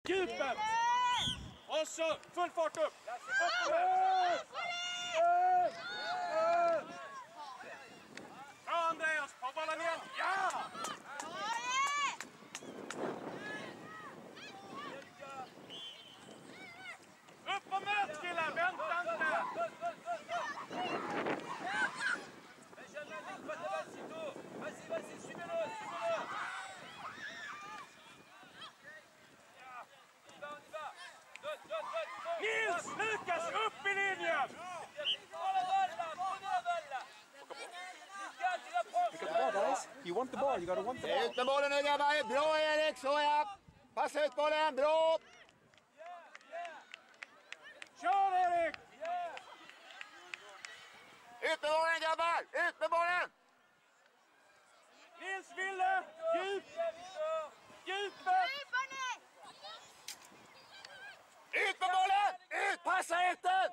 Djupet! Och så full fart upp! Bra Andreas, på bollen igen! Ja! Upp och möt killar, vänta inte! Vas-y, suivez-le, suivez-le. On y va. Donne. Nils, Lukas, upp i linjen! Prends la balle là, prenez la balle là. Lucas, tu la prends. Pick up the ball, guys. You want the ball, you gotta want the ball. Ut med bollen nu grabbar, bra Erik, så ja! Passa ut bollen, bra! Kör Erik! Ut med bollen grabbar, ut med bollen! Nils Ville, djupet! Ut med bollen! Ut, passa ut den!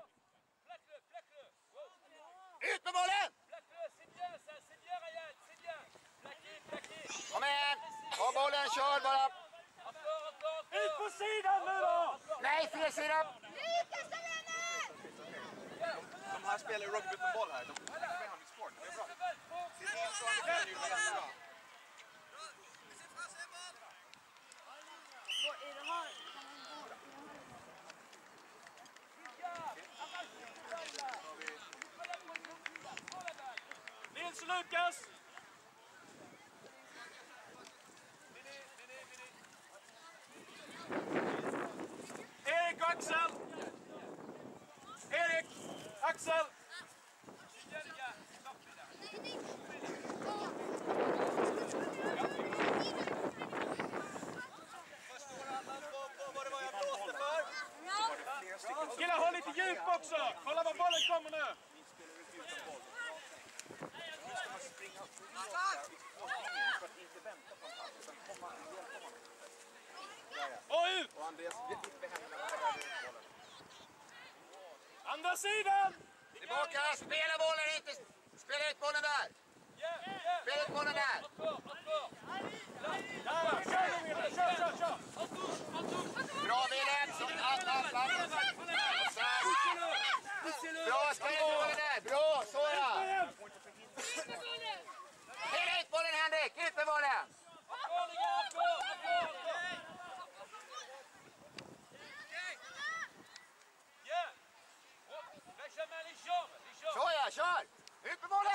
Ut med bollen! C'est bien ça, c'est bien Ryan, c'est bien. Plaqué. Kom igen, ha bollen, kör bara! Encore. Ut på sidan nu då! Nej, fel sida! De här spelar rugby på boll här. De är med i sport. Det är bra. Det är ju väldigt bra. Vad är det här? Nils och Lukas! Erik och Axel! Erik! Axel! Killar, håll lite djup också! Kolla var bollen kommer nu! Och ut! Andra sidan! Tillbaka, spela bollen inte! Spela ut bollen där! Spela ut bollen där! Ja, kör nu Wille, kör! Bra Wille! Bra, spela ut bollen där! Bra, så ja! Spela ut bollen Henrik, ut med bollen! Så ja, kör! Ut med bollen!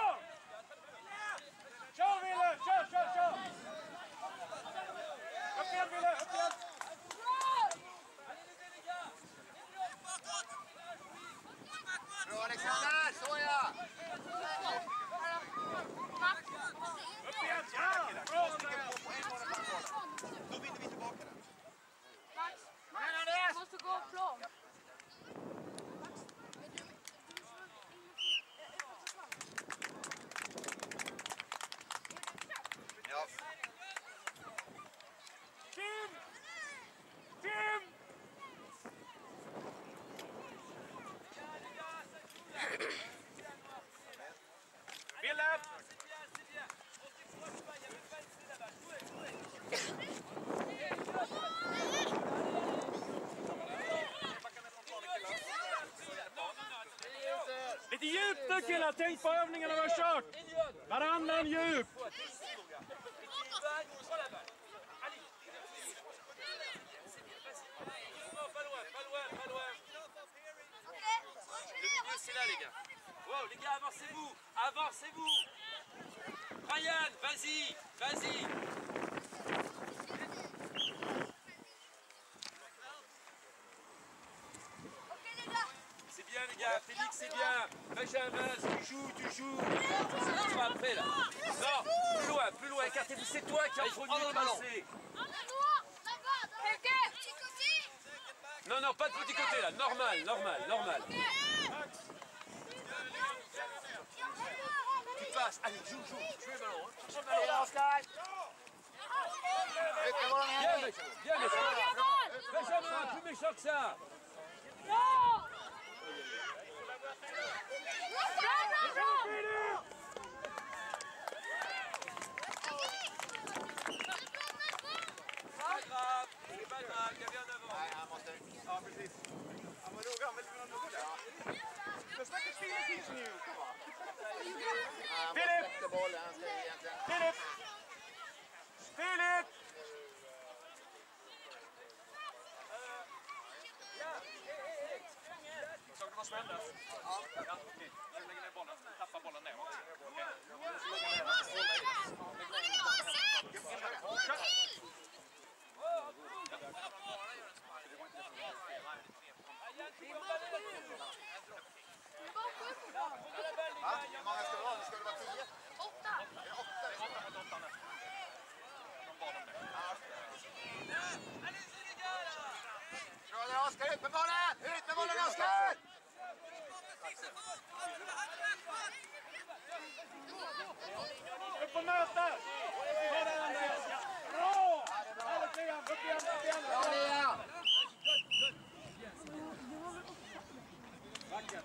Kör Wille, kör! Upp igen Wille, upp igen! Bra Alexander, så ja! Upp igen, ja! Bra Andreas! Då vinner vi tillbaka den. Max, du måste gå och plan. Ja. Tim! Wille! Lite djupt nu killar, tänk på övningarna vi har kört! Varannan djup! Le milieu, c'est là, les gars. Wow, les gars, avancez-vous. Avancez-vous. Ryan, vas-y. C'est bien, les gars. Félix, c'est bien. Benjamin, tu joues. C'est toi après, là. Non, plus loin. Écartez-vous. C'est toi qui as premier passé. Non, pas de petit côté, là. Normal. Tu passes. Allez, joue. Tu es ballon. Spela Oskar! Ut med bollen Henrik! Bien, Benjamin, plus méchant que ça. Bra! är Bergmark, jag blir över. Nej, han måste... Ja, precis. Ja, men då går han väl till någon nummer där. The stackars Filip finns nu. Kom on. Filip! Han släppte bollen. Han ska egentligen... Filip! Filip! Såg du vad som hände? Ja, okej. Nu lägger ner bollen. Tappar bollen ner. Hur många ska det vara? Ska det vara 10? 8. Är det 8? Det är 8 mot 8 nu. De bad om det. Bra där, Oskar! Ut med bollen! Ut med bollen, Oskar! Upp och möta! Ta den Andreas! Bra! Härligt Liam! Upp igen, upp igen! Bra Liam! Backen!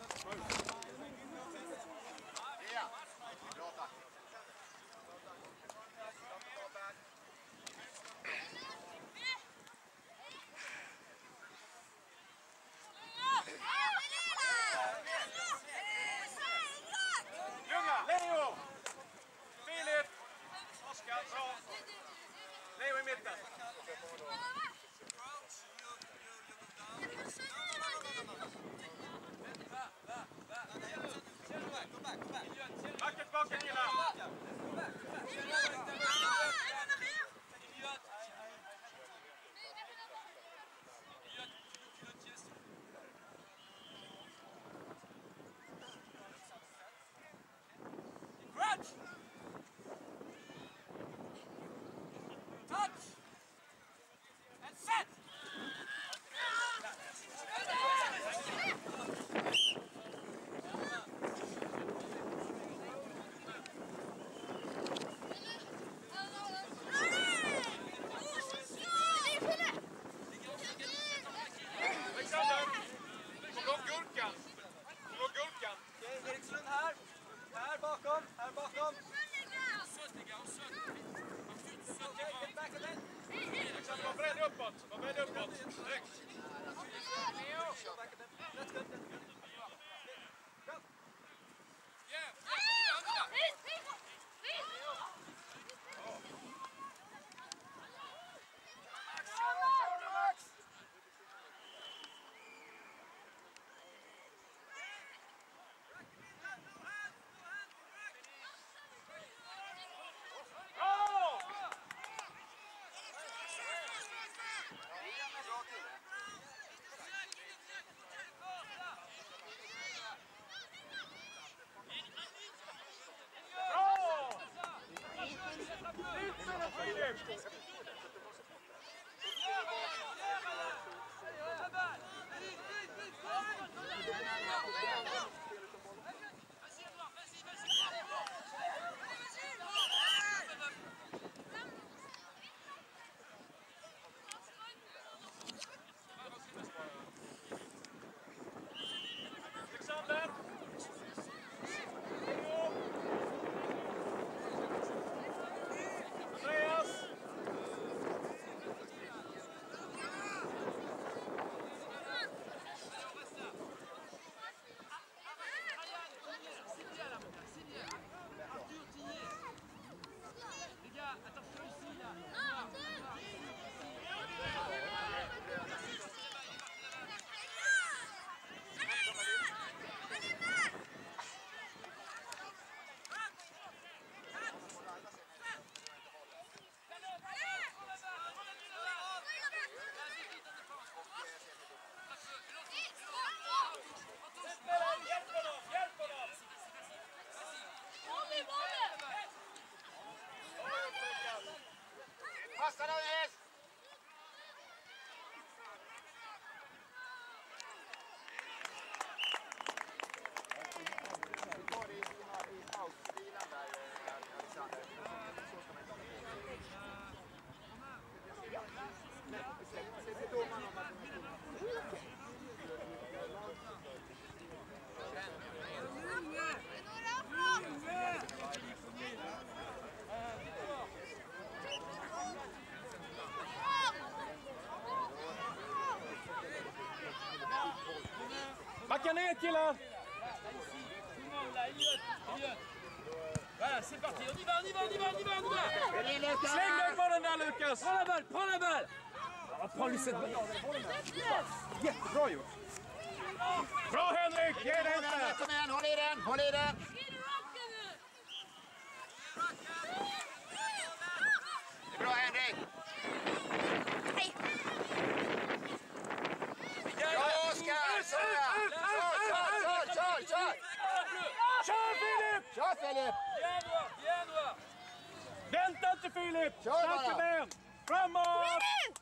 Ja, bra tack. Lugna! Leo! Filip! Oskar, bra! Leo i mitten! Backa ner killar! Là, ici, tout le monde là, Elliot. Voilà, c'est parti, on y va. Släng dig på den där Lukas! Prends la balle. Prends-lui cette balle. Jättebra gjort. Bra Henrik, ge dig inte! Kom igen, håll i den! Det är bra Henrik! Bra Oskar! Kör! Kör Filip! Kör Filip! Bien Noir. Vänta inte Filip! Kör Starka bara. ben! Framåt!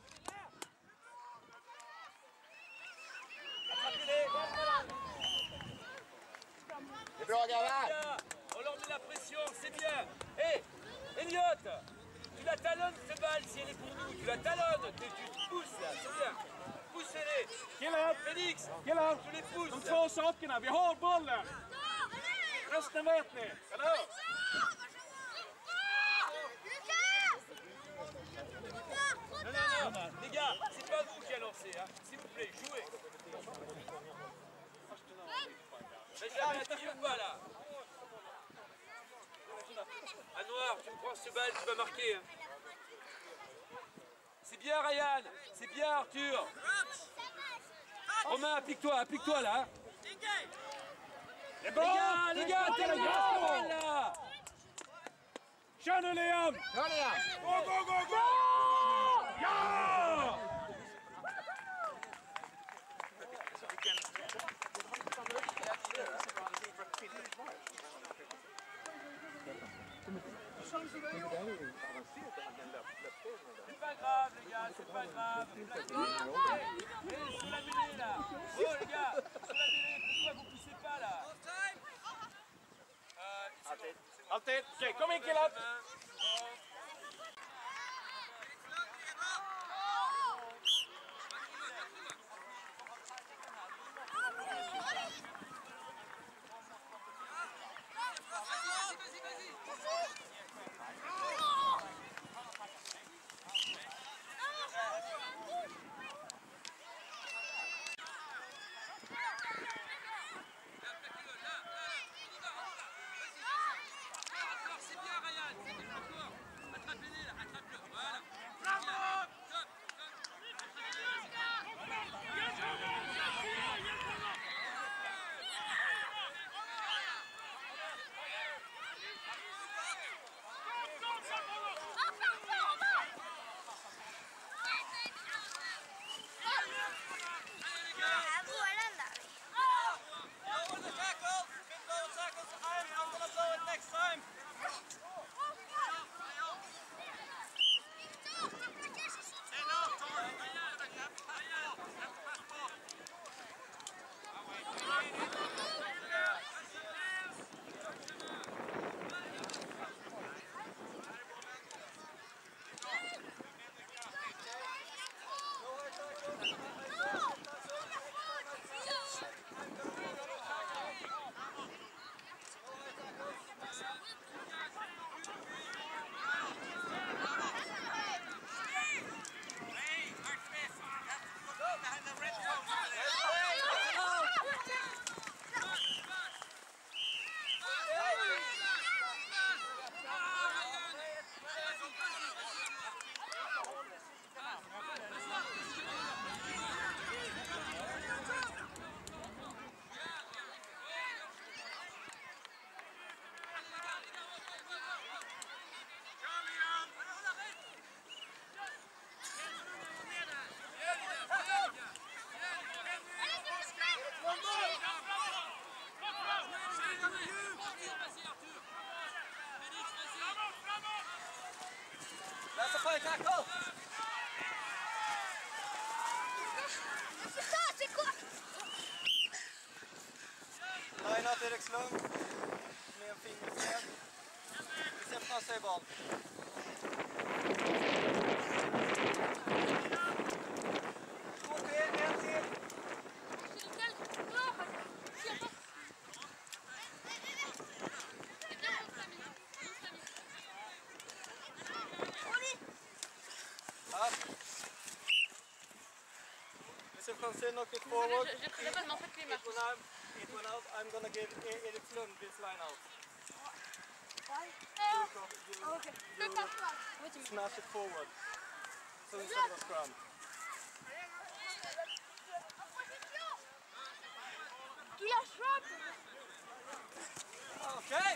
Det är bra grabbar! On leur met la pression, c'est bien. Hé, Elliot, tu la talonnes cette balle si elle est pour nous. Tu la talonnes, tu te pousses là, c'est bien. Poussez-les. Killar! Félix, Killar! tu les De pousses. två sakerna, vi har bollen! Resten vet ni, eller hur? Non, les gars, c'est pas vous qui a lancé, hein. S'il vous plaît, jouez. Benjamin, tu ou pas là? À Noir, tu me prends ce balle, tu vas marquer. Hein. C'est bien Ryan, c'est bien Arthur. Romain, applique-toi là. Hein. Det är bra! Les gars, t'es la grosse balle là. Kör nu Liam! Kör ni igen! Gå! Ja! C'est pas grave les gars, c'est pas grave. Hey, sur la mêlée là. Oh les gars, sur la mêlée, pourquoi vous poussez pas là? Alltid! Okej, kom in killar! Line-out Erik Slung med en fingerfred. Recepten sig boll. Två till, en till. Josef Franzén knocked it forward. J'ai très mal, mais en fait, lui, il m'a It went out. I'm gonna give Erik Lund this line out. You smash it forward. So instead of a scrum. Tu la chopes. Okay.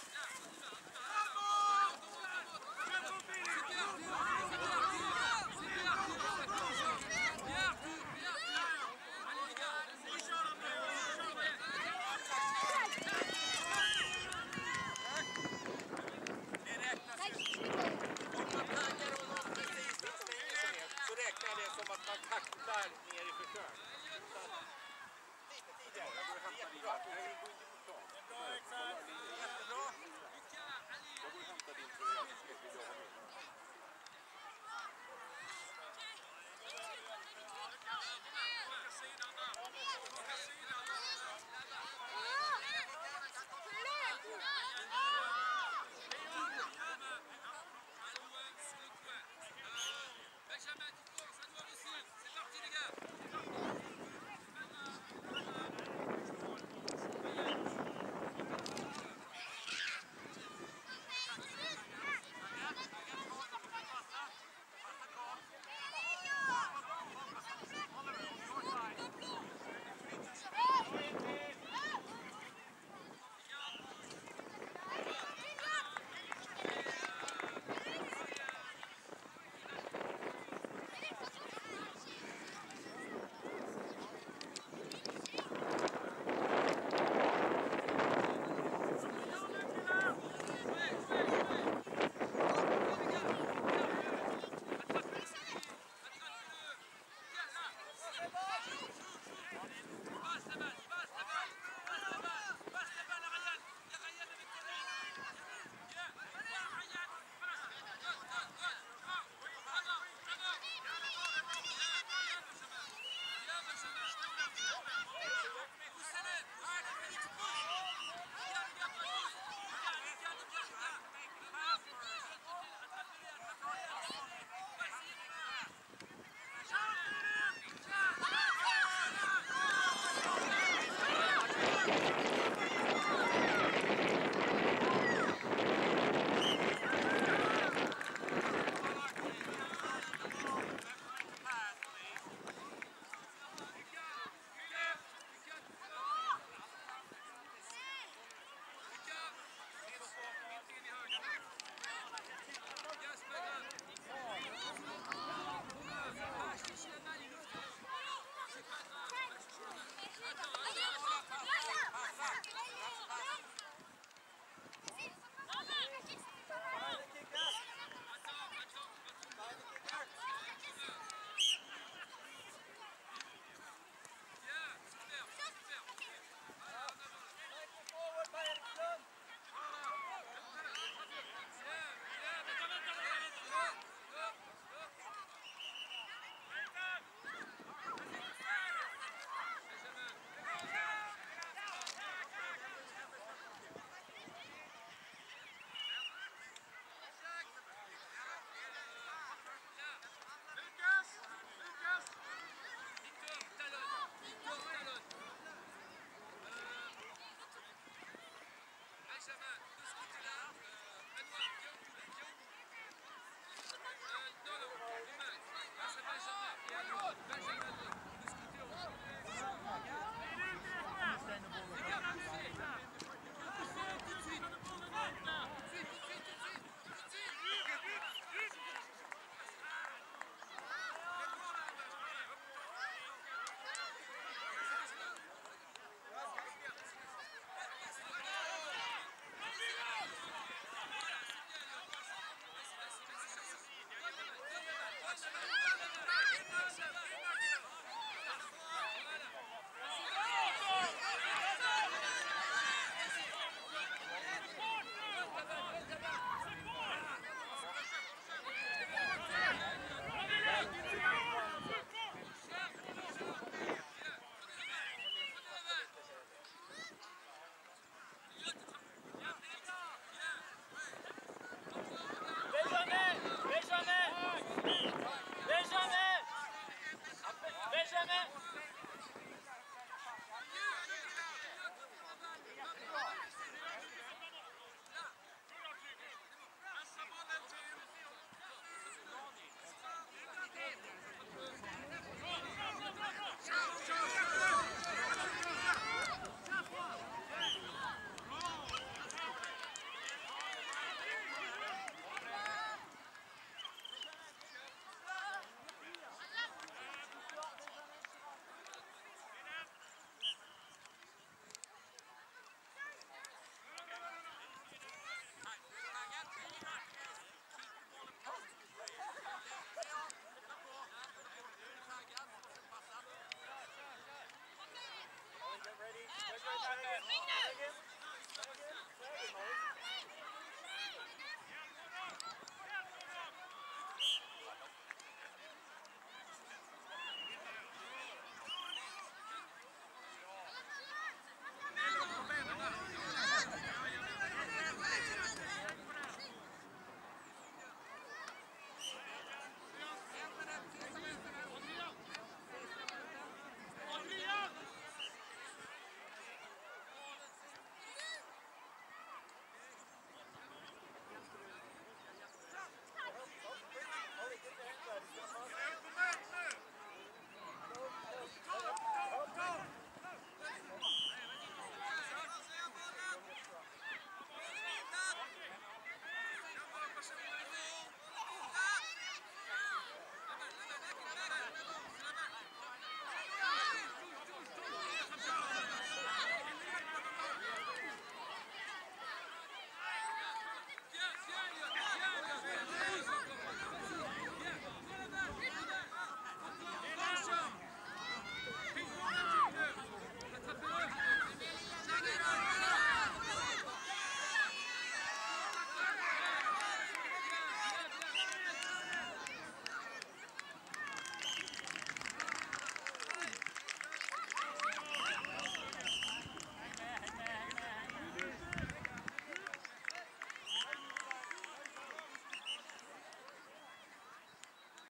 Så räknar det som att man tacklar ner i försök. Lite tidigare. Jättebra. Jag går och hämtar din tröja.